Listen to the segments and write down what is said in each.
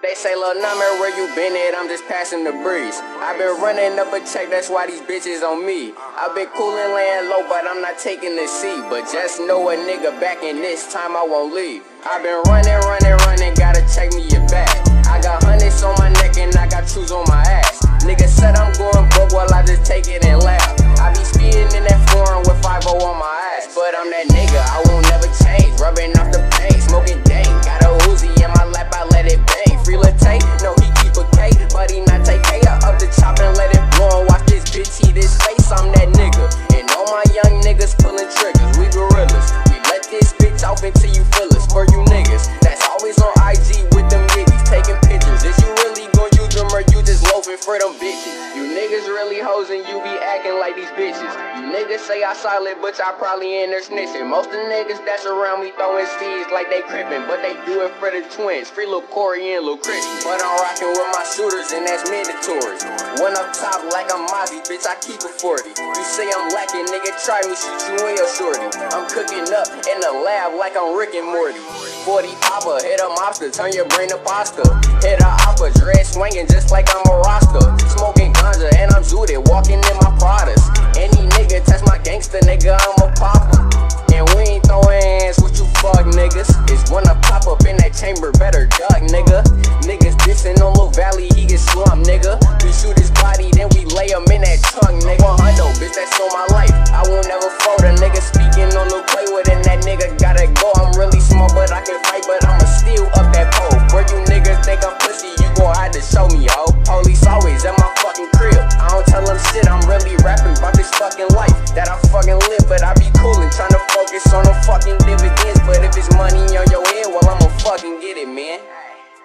They say, lil' number, where you been at? I'm just passing the breeze. I've been running up a check, that's why these bitches on me. I've been coolin' laying low, but I'm not taking the seat. But just know a nigga back in this time I won't leave. I've been running, gotta check me your back. I got hundreds on my neck and I got shoes on my ass. Nigga said I'm going broke while I just take it and laugh. I be speeding in that foreign with 5-0 on my ass. But I'm that nigga, I won't never change. Rubbing off the pain, smoking dank. Got a Uzi in my lap, I let it bang. Free Latte, no he keep a K, but he not take K. Up the chop and let it blow and watch this bitch eat his face. I'm that nigga, and all my young niggas pulling triggers. We gorillas, we let this bitch off until you feel us. For you niggas, that's always on IG with them giddies, taking pictures. Is you really gon' use them or you just loafing for them bitches? You niggas really hoes and you be acting like these bitches. You niggas say I solid, but y'all probably in there snitching. Most of the niggas that's around me throwing seeds like they crippin', but they do it for the twins. Free Lil Corey and Lil Christian. But I'm rockin' with my shooters and that's mandatory. One up top like I'm Mozzie, bitch, I keep a 40. You say I'm lacking, nigga, try me, shoot you in your shorty. I'm cooking up in the lab like I'm Rick and Morty. 40 popper, hit a mobster, turn your brain to pasta. Hit a opera, dread swinging just like I'm a roster. Smoking ganja and I'm zooted, walking in my Pradas. Any nigga touch my gangster, nigga, I'm a popper. And we ain't throwing hands with you fuck niggas. It's when I pop up in that chamber, better duck, nigga. Niggas dissing on Lil Valley, he get slumped, nigga. We shoot his body, then we lay him in that trunk, nigga. 100, bitch, that's on my life. I won't never fold a nigga speaking on the play with, and that nigga gotta go. I'm really small, but I can fight, but I'ma steal up that pole. Where you niggas think I'm pussy, you gon' have to show me, ho. Police always at my fucking crib. I don't tell them shit, I'm really rapping about this fucking life that I fucking live, but I be coolin', tryna focus on them fucking dividends. But if it's money on your head, well, I'ma fucking get it, man.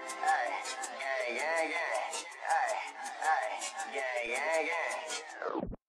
Gang, gang, gang. Gang, gang, gang.